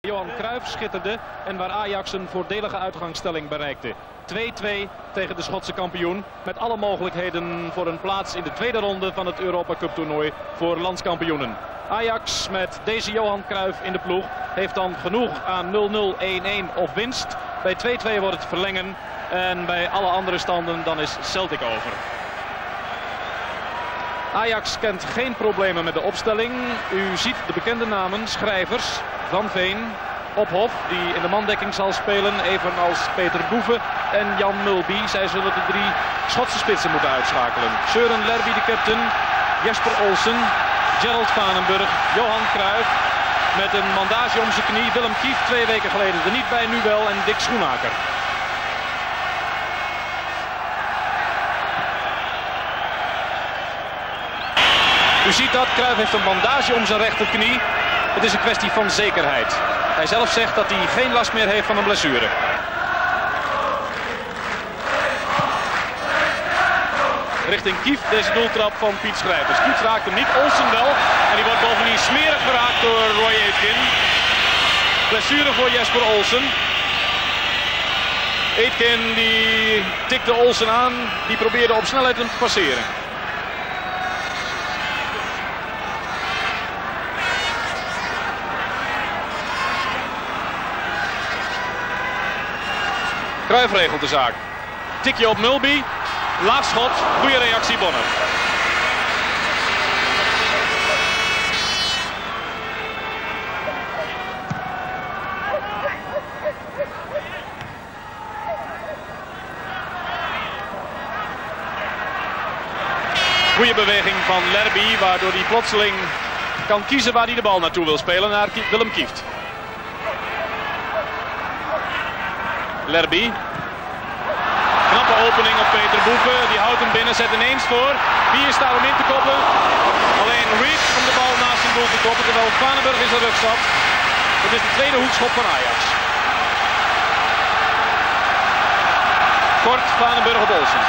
Johan Cruijff schitterde en waar Ajax een voordelige uitgangsstelling bereikte. 2-2 tegen de Schotse kampioen. Met alle mogelijkheden voor een plaats in de tweede ronde van het Europa Cup toernooi voor landskampioenen. Ajax met deze Johan Cruijff in de ploeg heeft dan genoeg aan 0-0, 1-1 of winst. Bij 2-2 wordt het verlengen en bij alle andere standen dan is Celtic over. Ajax kent geen problemen met de opstelling. U ziet de bekende namen, Schrijvers, Van Veen, Ophof, die in de mandekking zal spelen, evenals Peter Boeven en Jan Mulby. Zij zullen de 3 Schotse spitsen moeten uitschakelen. Søren Lerby de captain, Jesper Olsen, Gerald Vanenburg, Johan Cruijff met een bandage om zijn knie. Willem Kieft 2 weken geleden er niet bij, nu wel, en Dick Schoenmaker. U ziet dat, Cruijff heeft een bandage om zijn rechterknie. Het is een kwestie van zekerheid. Hij zelf zegt dat hij geen last meer heeft van een blessure. Richting Kieft deze doeltrap van Piet Schrijvers. Kieft raakt hem niet, Olsen wel. En die wordt bovendien smerig geraakt door Roy Aitken. Blessure voor Jesper Olsen. Aitken die tikte Olsen aan. Die probeerde op snelheid hem te passeren. Cruijff regelt de zaak. Tikje op Mulby. Laat schot. Goede reactie Bonner. Goede beweging van Lerby, waardoor hij plotseling kan kiezen waar hij de bal naartoe wil spelen, naar Willem Kieft. Lerby. Knappe opening op Peter Boeven. Die houdt hem binnen, zet ineens voor. Wie is daar om in te koppen? Alleen Reed om de bal naast zijn doel te koppen, terwijl Vanenburg in zijn rug zat. Het is de tweede hoekschop van Ajax. Kort, Vanenburg op Olsen.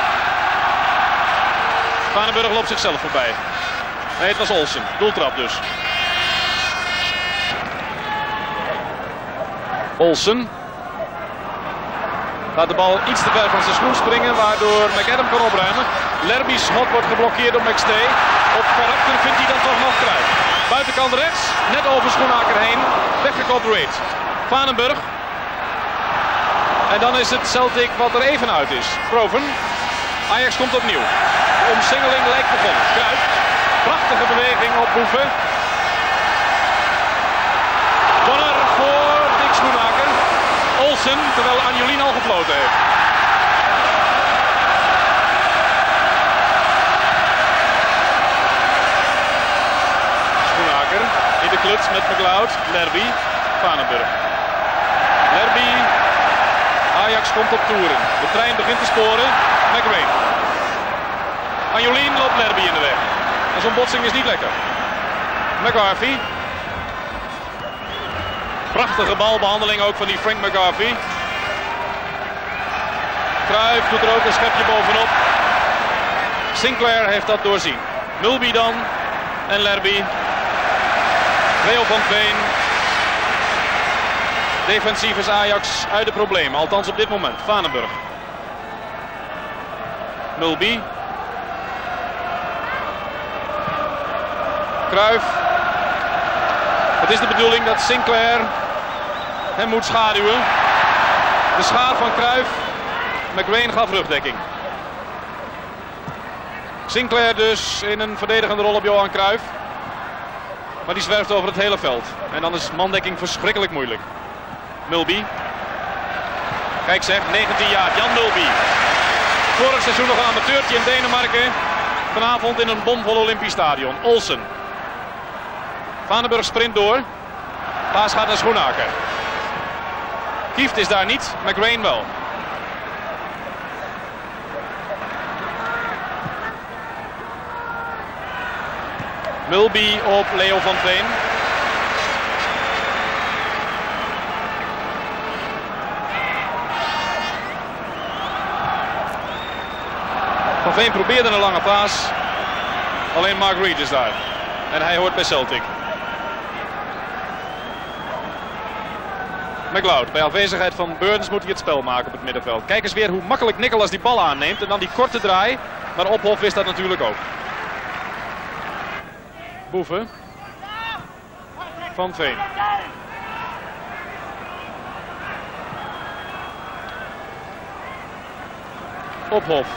Vanenburg loopt zichzelf voorbij. Nee, het was Olsen. Doeltrap dus. Olsen. Laat de bal iets te ver van zijn schoen springen, waardoor McAdam kan opruimen. Lerby's schot wordt geblokkeerd door McStay. Op karakter vindt hij dan toch nog Cruijff. Buitenkant rechts, net over Schoenmaker heen. Weggekopt Reed. Vanenburg. En dan is het Celtic wat er even uit is. Proven. Ajax komt opnieuw. De omsingeling lijkt begonnen. Cruijff. Prachtige beweging op Boeven. Bonner voor Dick Schoenmaker. Olsen, terwijl Anjolien al gefloten heeft. Schoenmaker in de kluts met McLeod. Lerby, Vanenburg. Lerby, Ajax komt op toeren. De trein begint te sporen. McRae. Anjolien loopt Lerby in de weg. En zo'n botsing is niet lekker. McGarvey. Prachtige balbehandeling ook van die Frank McGarvey. Cruijff doet er ook een schepje bovenop. Sinclair heeft dat doorzien. Mulby dan. En Lerby. Leo van Veen. Defensief is Ajax uit de problemen. Althans op dit moment. Vanenburg. Mulby. Cruijff. Het is de bedoeling dat Sinclair hem moet schaduwen. De schaar van Cruijff. McRae gaf rugdekking. Sinclair dus in een verdedigende rol op Johan Cruijff. Maar die zwerft over het hele veld. En dan is mandekking verschrikkelijk moeilijk. Mulby. Kijk zeg, 19 jaar, Jan Mulby. Vorig seizoen nog een amateurtje in Denemarken. Vanavond in een bomvol Olympisch stadion. Olsen. Vanenburg sprint door. Paas gaat naar Schoenmaker. Kieft is daar niet, McRae wel. Mulby op Leo van Veen. Van Veen probeerde een lange paas. Alleen Mark Reed is daar. En hij hoort bij Celtic. McLeod. Bij afwezigheid van Burns moet hij het spel maken op het middenveld. Kijk eens weer hoe makkelijk Nicolas die bal aanneemt. En dan die korte draai. Maar Ophof wist dat natuurlijk ook. Boeven. Van Veen. Ophof.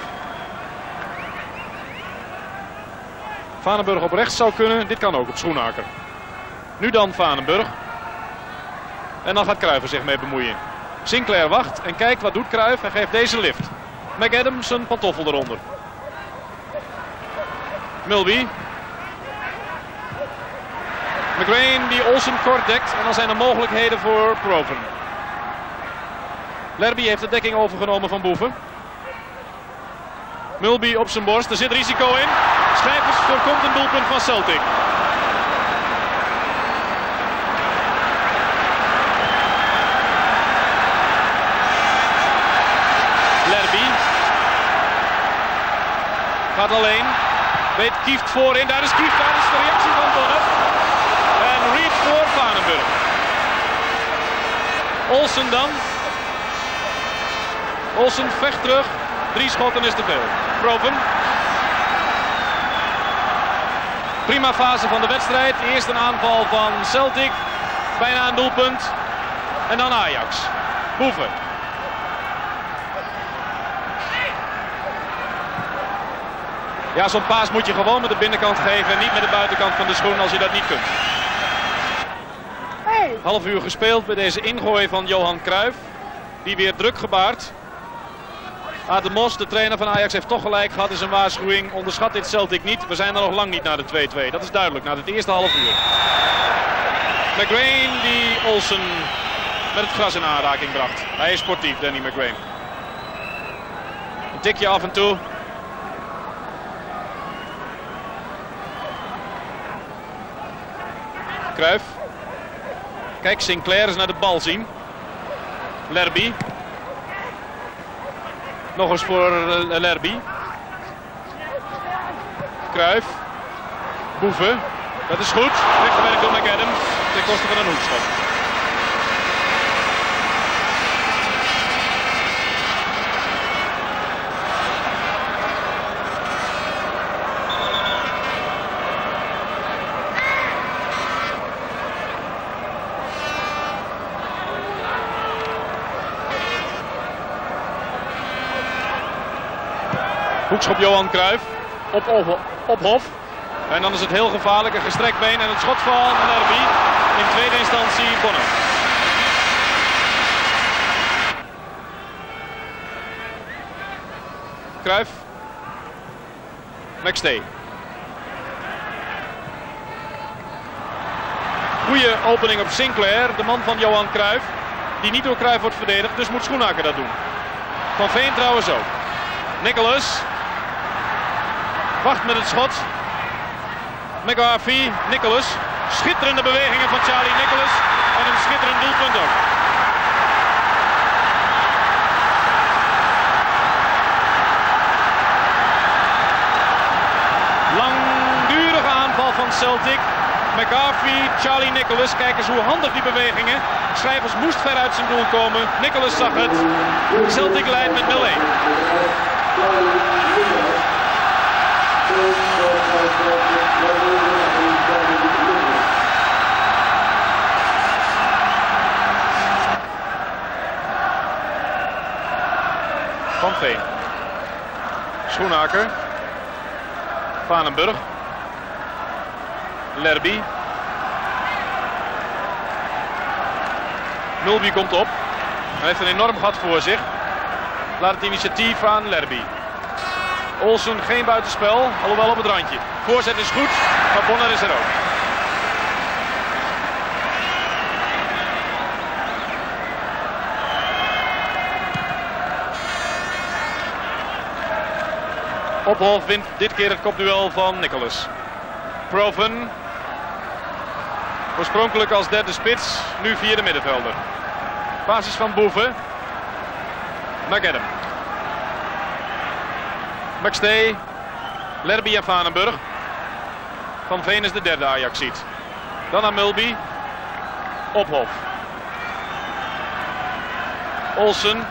Vanenburg op rechts zou kunnen. Dit kan ook op Schoenaker. Nu dan Vanenburg. En dan gaat Cruyff er zich mee bemoeien. Sinclair wacht en kijkt wat doet Cruyff en geeft deze lift. McAdams zijn pantoffel eronder. Milby. McGrain die Olsen kort dekt en dan zijn er mogelijkheden voor Proven. Lerby heeft de dekking overgenomen van Boeven. Milby op zijn borst, er zit risico in. Schrijvers voorkomt een doelpunt van Celtic. Lerby gaat alleen. Weet Kieft voorin, daar is Kieft, daar is de reactie van Bonnet. En Reed voor Vanenburg. Olsen dan. Olsen vecht terug. 3 schotten is te veel. Proven. Prima fase van de wedstrijd. Eerst een aanval van Celtic. Bijna een doelpunt. En dan Ajax. Boeven. Ja, zo'n paas moet je gewoon met de binnenkant geven en niet met de buitenkant van de schoen als je dat niet kunt. Half uur gespeeld bij deze ingooi van Johan Cruyff. Die weer druk gebaart. Aad Mos, de trainer van Ajax, heeft toch gelijk gehad in zijn waarschuwing. Onderschat dit Celtic niet. We zijn er nog lang niet na de 2-2. Dat is duidelijk na het eerste half uur. McGrain die Olsen met het gras in aanraking bracht. Hij is sportief, Danny McGrain. Een tikje af en toe. Cruyff. Kijk, Sinclair eens naar de bal zien. Lerby. Nog eens voor Lerby. Cruyff. Boeven. Dat is goed. Weggewerkt door McAdams. Ten koste van een hoekschop. Hoekschop Johan Cruyff op Hof. En dan is het heel gevaarlijk, een gestrekt been en het schot van Lerby. In tweede instantie Bonnet. Cruyff. McStay. Goeie opening op Sinclair, de man van Johan Cruyff. Die niet door Cruyff wordt verdedigd, dus moet Schoenaker dat doen. Van Veen trouwens ook. Nicolas. Wacht met het schot. McGarvey, Nicolas. Schitterende bewegingen van Charlie Nicolas. En een schitterend doelpunt ook. Langdurige aanval van Celtic. McGarvey, Charlie Nicolas. Kijk eens hoe handig die bewegingen. Schrijvers moest ver uit zijn doel komen. Nicolas zag het. Celtic leidt met 0-1. Van Veen. Schoenaker. Vanenburg. Lerby. Milby komt op. Hij heeft een enorm gat voor zich. Laat het initiatief aan Lerby. Olsen geen buitenspel, alhoewel op het randje. Voorzet is goed, maar Bonner is er ook. Ophof wint dit keer het kopduel van Nicolas. Proven. Oorspronkelijk als derde spits, nu vierde middenvelder. Basis van Boeven. McAdam. McStay. Lerby en Vanenburg. Van Veen is de derde Ajaxiet. Dan aan Milby. Ophof. Olsen.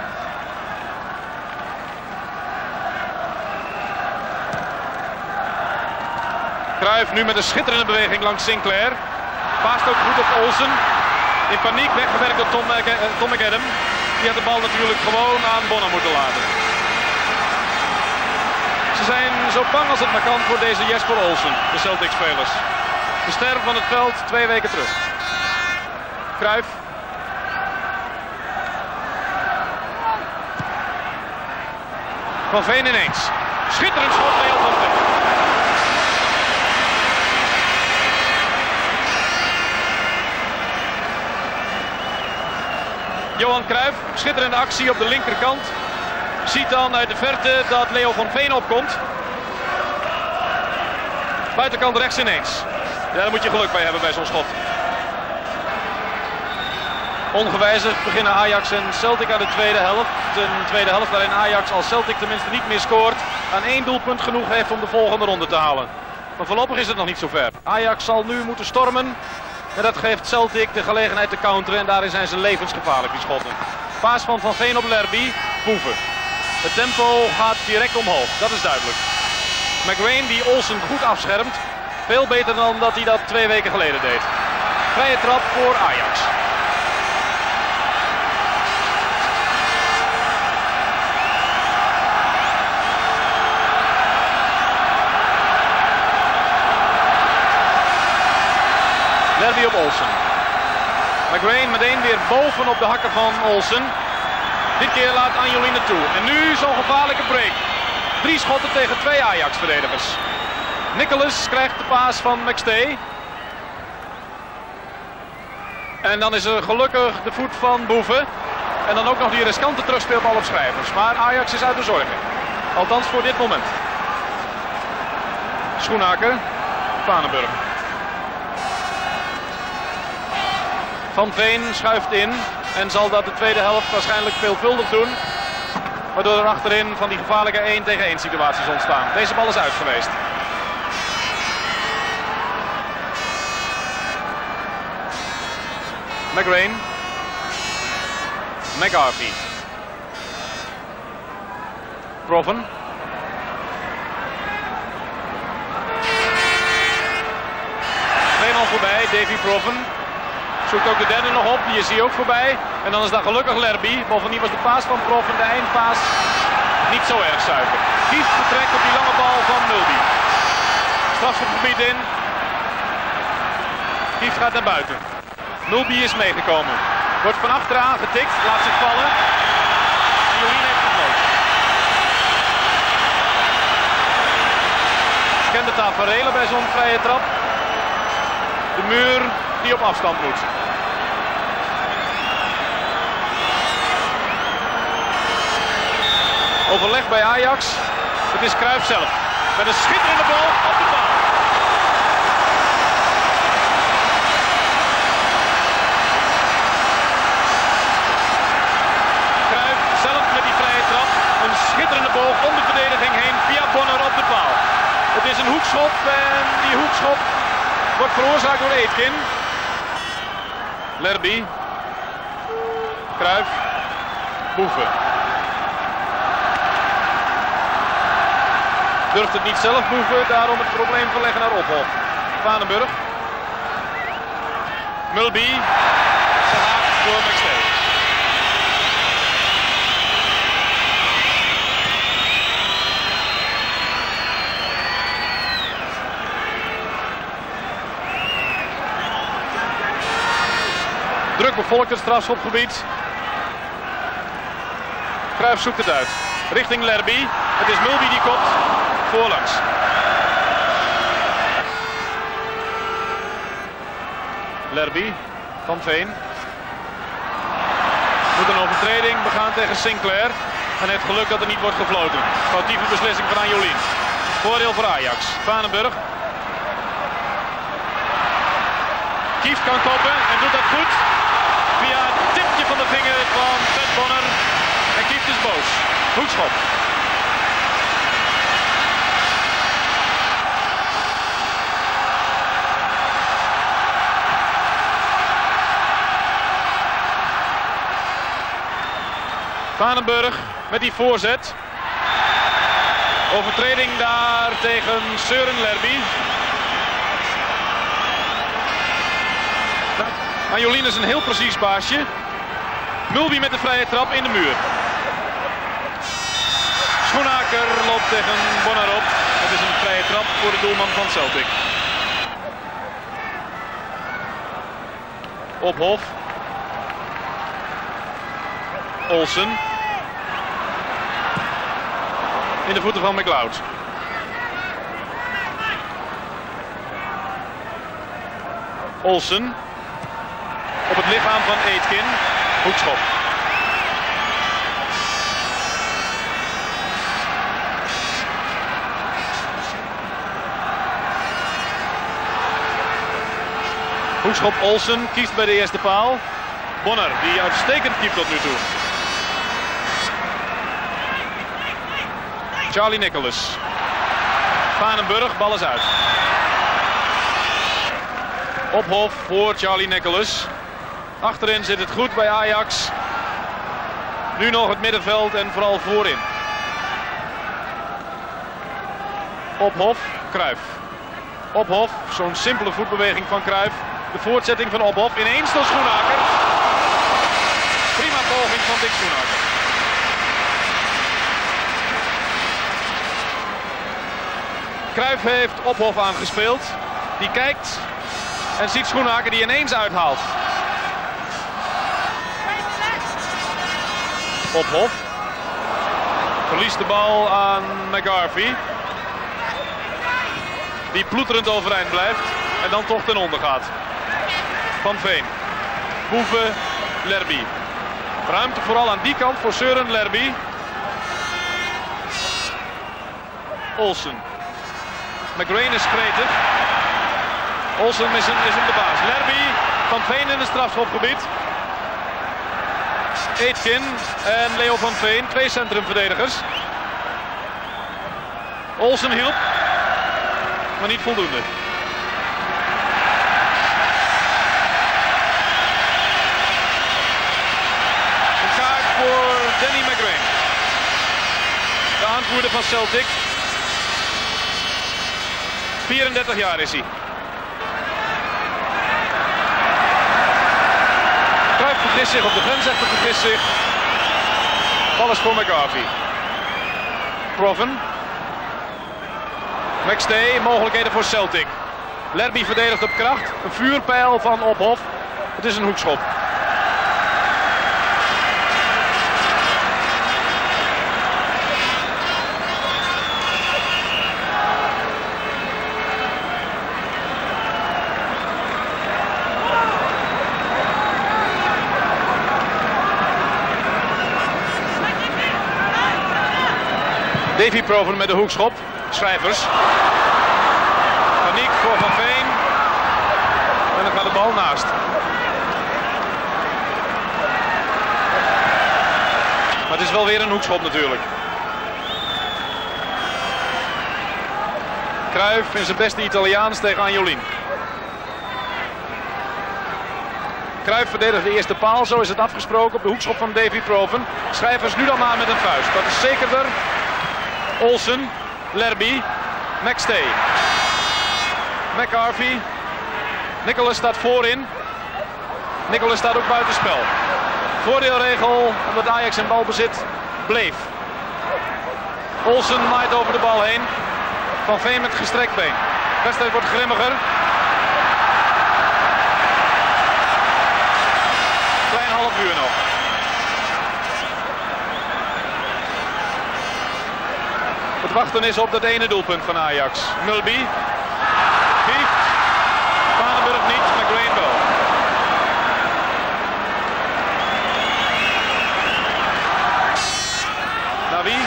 Cruijff nu met een schitterende beweging langs Sinclair. Paast ook goed op Olsen. In paniek weggewerkt door Tom McAdam. Die had de bal natuurlijk gewoon aan Bonner moeten laten. Ze zijn zo bang als het maar kan voor deze Jesper Olsen, de Celtic-spelers. De ster van het veld 2 weken terug. Cruijff. Van Veen ineens. Schitterend schot, Leo van Veen. Johan Cruijff, schitterende actie op de linkerkant. Ziet dan uit de verte dat Leo van Veen opkomt. Buitenkant rechts ineens. Ja, daar moet je geluk bij hebben bij zo'n schot. Ongewijzigd beginnen Ajax en Celtic aan de tweede helft. Een tweede helft waarin Ajax als Celtic tenminste niet meer scoort. Aan 1 doelpunt genoeg heeft om de volgende ronde te halen. Maar voorlopig is het nog niet zo ver. Ajax zal nu moeten stormen. En dat geeft Celtic de gelegenheid te counteren. En daarin zijn ze levensgevaarlijk, die schotten. Paas van Van Veen op Lerby. Boeven. Het tempo gaat direct omhoog, dat is duidelijk. McGrain die Olsen goed afschermt. Veel beter dan dat hij dat 2 weken geleden deed. Vrije trap voor Ajax. Lerby op Olsen. McGrain meteen weer bovenop de hakken van Olsen. Dit keer laat Anjolien het toe. En nu zo'n gevaarlijke break. 3 schotten tegen 2 Ajax-verdedigers. Nicholas krijgt de paas van McStay. En dan is er gelukkig de voet van Boeven. En dan ook nog die riskante terugspeelbal op Schrijvers. Maar Ajax is uit de zorgen. Althans voor dit moment. Schoenhaker. Vanenburg. Van Veen schuift in. En zal dat de tweede helft waarschijnlijk veelvuldig doen. Waardoor er achterin van die gevaarlijke 1 tegen 1 situaties ontstaan. Deze bal is uit geweest. McGrain. McCarthy. Proven. Tweemaal voorbij, Davy Proven. Zoekt ook de derde nog op, die is hier ook voorbij. En dan is daar gelukkig Lerby. Bovendien was de paas van Proven, de eindpaas, niet zo erg zuiver. Kieft vertrekt op die lange bal van Mulby. Strafschopgebied in. Kieft gaat naar buiten. Mulby is meegekomen. Wordt van achteraan getikt, laat zich vallen. En Jolien heeft gefloten. Kent de taferelen bij zo'n vrije trap. De muur die op afstand moet. Overleg bij Ajax. Het is Cruijff zelf. Met een schitterende bal op de paal. Cruijff zelf met die vrije trap. Een schitterende boog om de verdediging heen via Bonner op de paal. Het is een hoekschop en die hoekschop wordt veroorzaakt door Aitken. Lerby. Cruijff. Boeven. Durft het niet zelf Boeven, daarom het probleem verleggen naar Ophof. Vanenburg. Mulby. Gehaakt door McStay. Druk bevolkt het strafschopgebied. Cruijff zoekt het uit. Richting Lerby. Het is Mulby die kopt. Voorlangs. Lerby. Van Veen. Moet een overtreding begaan tegen Sinclair. En heeft geluk dat er niet wordt gefloten. Foutieve beslissing van Anjolien. Voordeel voor Ajax. Vanenburg. Kieft kan koppen en doet dat goed. Via het tipje van de vinger van Fred Bonner. En Kieft is boos. Hoekschop. Vanenburg met die voorzet. Overtreding daar tegen Søren Lerby. Anjolien is een heel precies baasje. Mulby met de vrije trap in de muur. Schoenaker loopt tegen Bonner op. Het is een vrije trap voor de doelman van Celtic. Op Hof. Olsen. In de voeten van McLeod. Olsen. Op het lichaam van Aitken. Hoekschop. Hoekschop Olsen kiest bij de eerste paal. Bonner die uitstekend keept tot nu toe. Charlie Nicholas. Vanenburg, bal is uit. Op Hof voor Charlie Nicholas. Achterin zit het goed bij Ajax. Nu nog het middenveld en vooral voorin. Op Hof, Cruijff. Op Hof, zo'n simpele voetbeweging van Cruijff. De voortzetting van Op Hof, ineens door Schoenaker. Prima poging van Dick Schoenaker. Cruijff heeft Op Hof aangespeeld. Die kijkt en ziet Schoenaker die ineens uithaalt. Op Hof. Verliest de bal aan McGarvey. Die ploeterend overeind blijft en dan toch ten onder gaat. Van Veen. Boeven, Lerby. Ruimte vooral aan die kant voor Søren Lerby. Olsen. McGrain is gretig. Olsen is hem de baas. Lerby, Van Veen in het strafschopgebied. Aitken en Leo van Veen, twee centrumverdedigers. Olsen hielp, maar niet voldoende. Een kaart voor Danny McGrain. De aanvoerder van Celtic. 34 jaar is hij. Cruijff vergist zich op de grensrechter, vergist zich. Bal is voor McGarvey. Proven. McStay, mogelijkheden voor Celtic. Lerby verdedigt op kracht. Een vuurpijl van Op Hof. Het is een hoekschop. Davy Proven met de hoekschop. Schrijvers. Paniek voor Van Veen. En dan gaat de bal naast. Maar het is wel weer een hoekschop natuurlijk. Cruijff in zijn beste Italiaans tegen Anjolien. Cruijff verdedigt de eerste paal. Zo is het afgesproken op de hoekschop van Davy Proven. Schrijvers nu dan maar met een vuist. Dat is zekerder. Olsen, Lerby, McStay, McGarvey, Nicholas staat voorin, Nicholas staat ook buitenspel. Voordeelregel omdat Ajax in balbezit bleef. Olsen maait over de bal heen, Van Veen met gestrekt been. De wedstrijd wordt grimmiger. Klein half uur nog. Het wachten is op dat ene doelpunt van Ajax. Mulby. Kieft. Vanenburg niet. McGrain wel. Naar wie?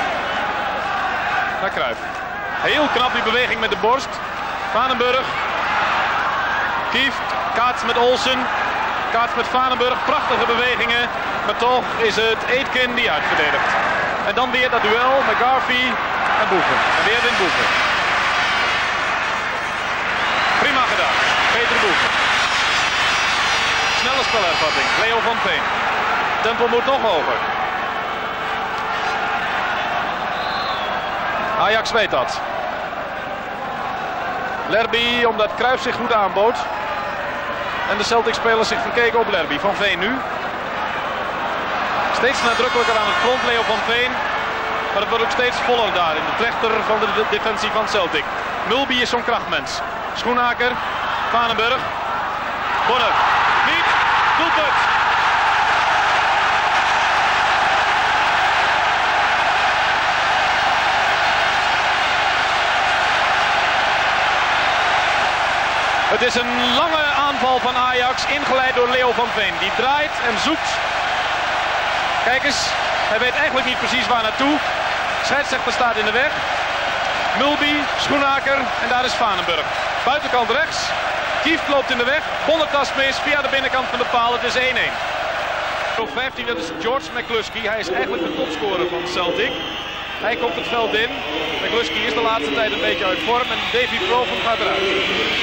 Naar Cruijff. Heel knap die beweging met de borst. Vanenburg. Kieft. Kaats met Olsen. Kaats met Vanenburg. Prachtige bewegingen. Maar toch is het Aitken die uitverdedigt. En dan weer dat duel. McGarvey en Boeven. En weer wint Boeven. Prima gedaan. Peter Boeven. Snelle spelervatting. Leo van Veen. Tempo moet nog hoger. Ajax weet dat. Lerby, omdat Cruyff zich goed aanbood. En de Celtic-spelers zich verkeken op Lerby. Van Veen nu. Steeds nadrukkelijker aan het front, Leo van Veen. Maar het wordt ook steeds voller daar in de trechter van de defensie van Celtic. Mulby is zo'n krachtmens. Schoenaker, Vanenburg, Bonner. Niet, doelpunt. Het is een lange aanval van Ajax, ingeleid door Leo van Veen. Die draait en zoekt. Kijk eens, hij weet eigenlijk niet precies waar naartoe. Scheidsrechter staat in de weg. Mulby, Schoenaker en daar is Vanenburg. Buitenkant rechts. Kieft loopt in de weg. Bonner tast mis via de binnenkant van de paal. Het is 1-1. Op 15, dat is George McCluskey. Hij is eigenlijk de topscorer van Celtic. Hij komt het veld in. McCluskey is de laatste tijd een beetje uit vorm en Davy Proven gaat eruit.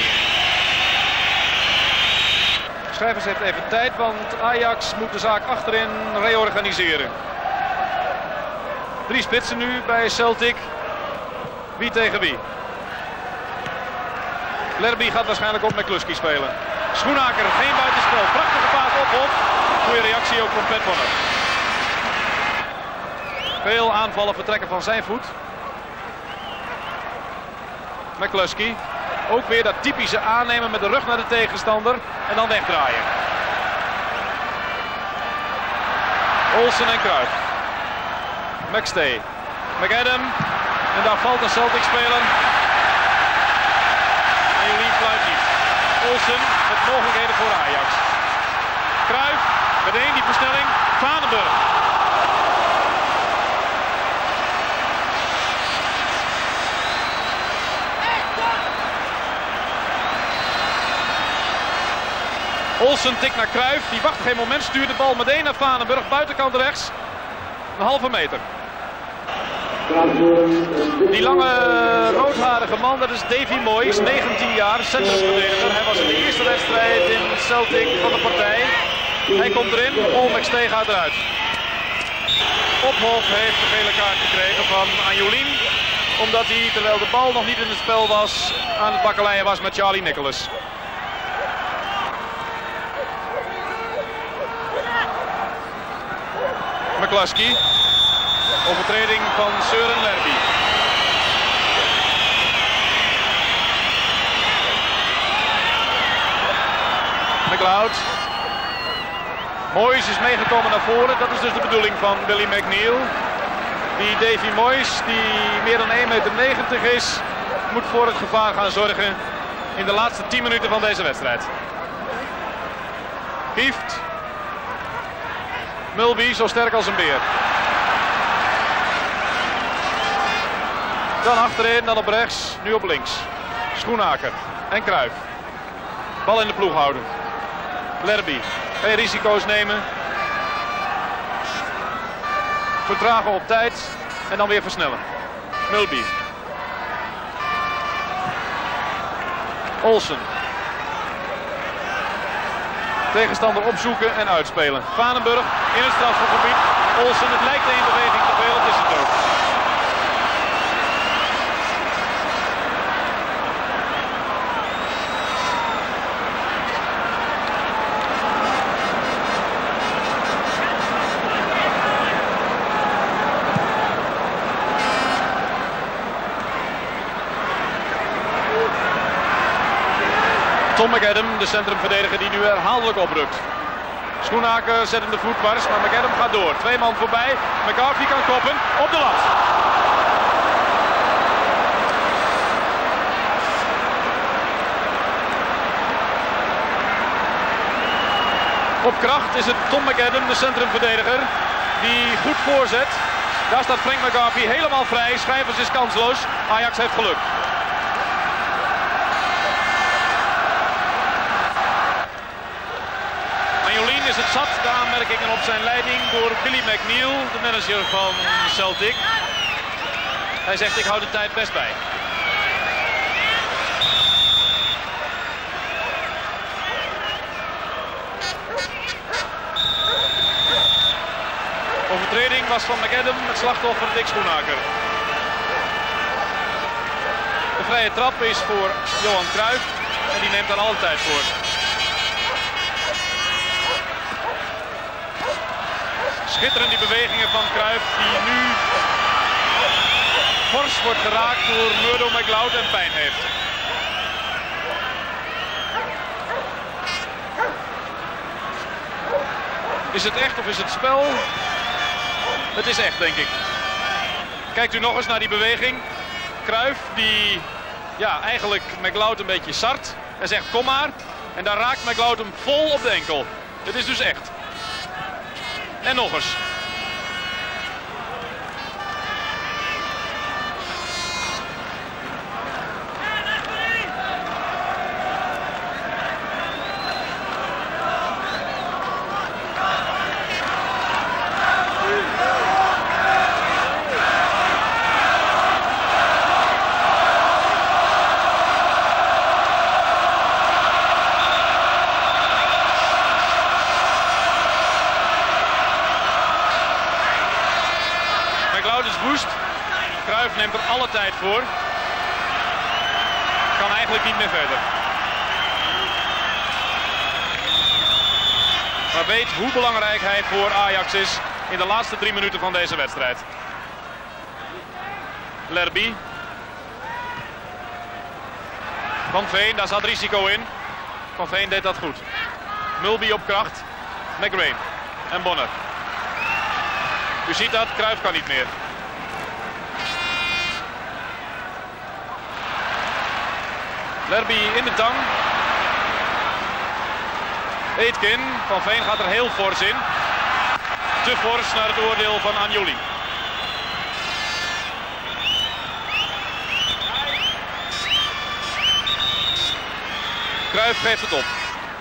Schrijvers heeft even tijd, want Ajax moet de zaak achterin reorganiseren. 3 spitsen nu bij Celtic. Wie tegen wie? Lerby gaat waarschijnlijk op McCluskey spelen. Schoenaker, geen buitenspel. Prachtige paas op. Goede reactie ook van Pat Bonner. Veel aanvallen vertrekken van zijn voet. McCluskey. Ook weer dat typische aannemen met de rug naar de tegenstander en dan wegdraaien. Olsen en Cruyff. McStay. McAdam. En daar valt een Celtic-speler. En Jolien fluit niet. Olsen met mogelijkheden voor Ajax. Cruyff. Meteen die versnelling. Vanenburg. Olsen tikt naar Cruyff, die wacht geen moment, stuurt de bal meteen naar Vanenburg, buitenkant rechts, een halve meter. Die lange roodharige man, dat is Davy Moyes, 19 jaar, centrumverdediger. Hij was in de eerste wedstrijd in Celtic van de partij. Hij komt erin, Paul McStay gaat eruit. Ophof heeft de gele kaart gekregen van Anjolien, omdat hij, terwijl de bal nog niet in het spel was, aan het bakkeleien was met Charlie Nicholas. McCluskey. Overtreding van Søren Lerby. McLeod. Moyes is meegekomen naar voren. Dat is dus de bedoeling van Billy McNeil. Die Davy Moyes, die meer dan 1,90 meter is, moet voor het gevaar gaan zorgen in de laatste 10 minuten van deze wedstrijd. Kieft. Mulby zo sterk als een beer. Dan achterin, dan op rechts, nu op links. Schoenaker en Cruyff. Bal in de ploeg houden. Lerby, geen risico's nemen. Vertragen op tijd en dan weer versnellen. Mulby. Olsen. Tegenstander opzoeken en uitspelen. Vanenburg in het strafschopgebied. Olsen, het lijkt één beweging te veel, het is het ook. Tom McAdam, de centrumverdediger die nu herhaaldelijk oprukt. Schoenaker zet hem de voet dwars, maar McAdam gaat door. 2 man voorbij. McCarthy kan koppen op de lat. Op kracht is het Tom McAdam, de centrumverdediger, die goed voorzet. Daar staat Frank McCarthy helemaal vrij. Schrijvers is kansloos. Ajax heeft geluk. Anjolien is het zat, de aanmerkingen op zijn leiding door Billy McNeil, de manager van Celtic. Hij zegt, ik hou de tijd best bij. Overtreding was van McAdam, het slachtoffer Dick Schoenaker. vrije trap is voor Johan Cruijff en die neemt daar alle tijd voor. Schitterend die bewegingen van Cruijff die nu fors wordt geraakt door Murdo McLeod en pijn heeft. Is het echt of is het spel? Het is echt, denk ik. Kijkt u nog eens naar die beweging. Cruijff die eigenlijk McLeod een beetje sart en zegt kom maar. En daar raakt McLeod hem vol op de enkel. Het is dus echt. En nog eens. Cruijff neemt er alle tijd voor. Kan eigenlijk niet meer verder. Maar weet hoe belangrijk hij voor Ajax is in de laatste 3 minuten van deze wedstrijd. Lerby. Van Veen, daar zat risico in. Van Veen deed dat goed. Mulby op kracht. McGrain en Bonner. U ziet dat, Cruijff kan niet meer. Lerby in de tang. Aitken. Van Veen gaat er heel fors in. Te fors naar het oordeel van Anjuli. Cruijff geeft het op.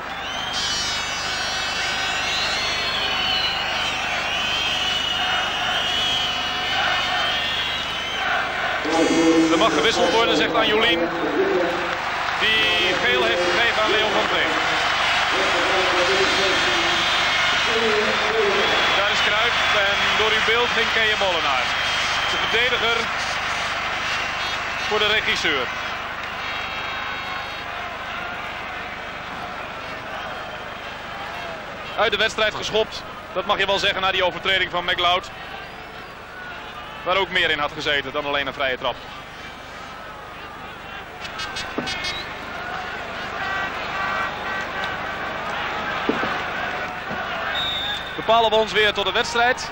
Er mag gewisseld worden, zegt Anjolien. Die geel heeft gegeven aan Leo van Veen. Daar is Cruijff en door uw beeld ging Keje Molenaar. De verdediger voor de regisseur. Uit de wedstrijd geschopt, dat mag je wel zeggen na die overtreding van McLeod. Waar ook meer in had gezeten dan alleen een vrije trap. Bepalen we ons weer tot de wedstrijd.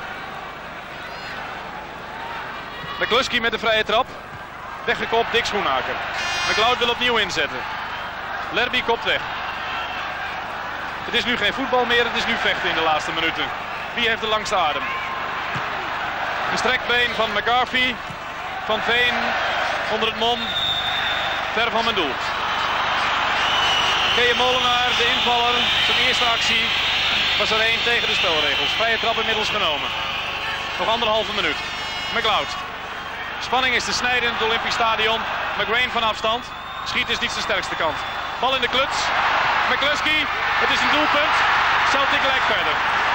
McCluskey met de vrije trap. Weggekopt, Dick Schoenhaker. McLeod wil opnieuw inzetten. Lerby kopt weg. Het is nu geen voetbal meer, het is nu vechten in de laatste minuten. Wie heeft de langste adem? Een strekbeen van McCarthy. Van Veen onder het mom. Ver van mijn doel. Keje Molenaar, de invaller. Zijn eerste actie was er 1 tegen de spelregels. Vrije trap inmiddels genomen. Nog 1,5 minuut. McLeod. Spanning is te snijden in het Olympisch Stadion. McGrain van afstand. Schiet is niet zijn sterkste kant. Bal in de kluts. McCluskey. Het is een doelpunt. Celtic lijkt verder.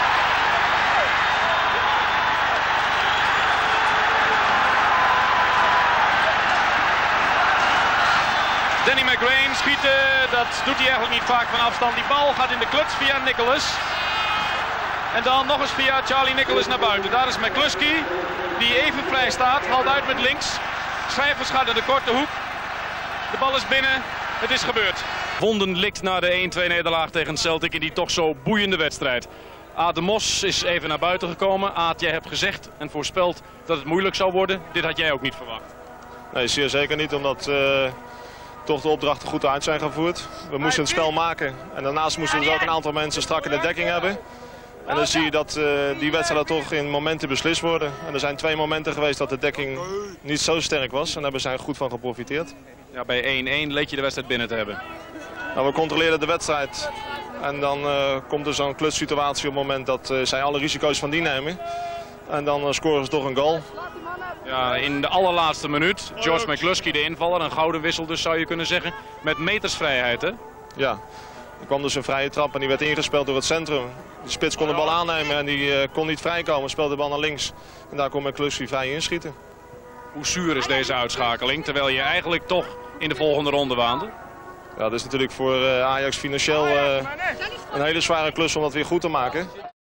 Danny McGrain schieten, dat doet hij eigenlijk niet vaak van afstand. Die bal gaat in de kluts via Nicholas. En dan nog eens via Charlie Nicholas naar buiten. Daar is McCluskey, die even vrij staat. Haalt uit met links. Schrijvers gaat naar de korte hoek. De bal is binnen. Het is gebeurd. Wonden likt na de 1-2 nederlaag tegen Celtic in die toch zo boeiende wedstrijd. Aad de Mos is even naar buiten gekomen. Aad, jij hebt gezegd en voorspeld dat het moeilijk zou worden. Dit had jij ook niet verwacht. Nee, zeer zeker niet, omdat toch de opdrachten goed uit zijn gevoerd. We moesten het spel maken en daarnaast moesten we dus ook een aantal mensen strak in de dekking hebben. En dan zie je dat die wedstrijden toch in momenten beslist worden. En er zijn 2 momenten geweest dat de dekking niet zo sterk was en daar hebben zij goed van geprofiteerd. Ja, bij 1-1 leek je de wedstrijd binnen te hebben. Nou, we controleren de wedstrijd en dan komt er zo'n klutssituatie op het moment dat zij alle risico's van die nemen. En dan scoren ze toch een goal. Ja, in de allerlaatste minuut, George McCluskey de invaller, een gouden wissel dus zou je kunnen zeggen, met metersvrijheid hè? Ja, er kwam dus een vrije trap en die werd ingespeeld door het centrum. De spits kon de bal aannemen en die kon niet vrijkomen, speelde de bal naar links. En daar kon McCluskey vrij inschieten. Hoe zuur is deze uitschakeling, terwijl je eigenlijk toch in de volgende ronde waanden. Ja, dat is natuurlijk voor Ajax financieel een hele zware klus om dat weer goed te maken.